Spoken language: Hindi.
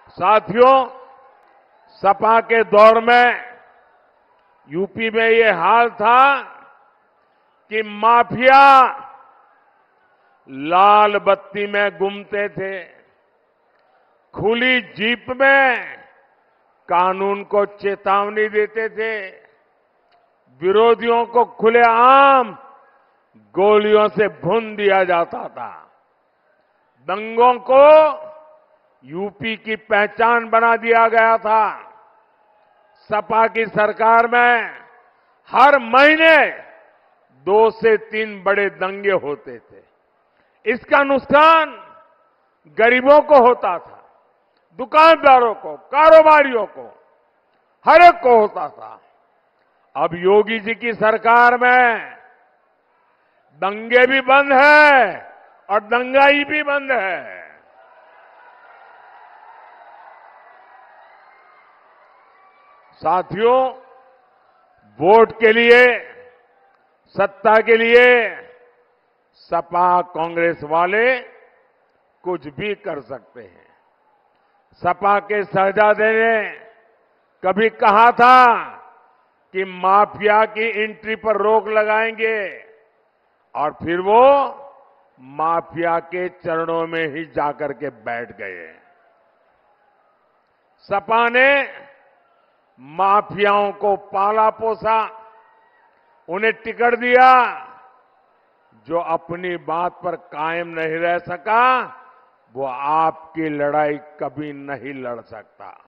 साथियों, सपा के दौर में यूपी में ये हाल था कि माफिया लाल बत्ती में घूमते थे, खुली जीप में कानून को चेतावनी देते थे, विरोधियों को खुलेआम गोलियों से भून दिया जाता था, दंगों को यूपी की पहचान बना दिया गया था। सपा की सरकार में हर महीने 2 से 3 बड़े दंगे होते थे। इसका नुकसान गरीबों को होता था, दुकानदारों को, कारोबारियों को, हर एक को होता था। अब योगी जी की सरकार में दंगे भी बंद है और दंगाई भी बंद है। साथियों, वोट के लिए, सत्ता के लिए सपा कांग्रेस वाले कुछ भी कर सकते हैं। सपा के शहजादे ने कभी कहा था कि माफिया की एंट्री पर रोक लगाएंगे और फिर वो माफिया के चरणों में ही जाकर के बैठ गए। सपा ने माफियाओं को पाला पोसा, उन्हें टिकट दिया। जो अपनी बात पर कायम नहीं रह सका, वो आपकी लड़ाई कभी नहीं लड़ सकता।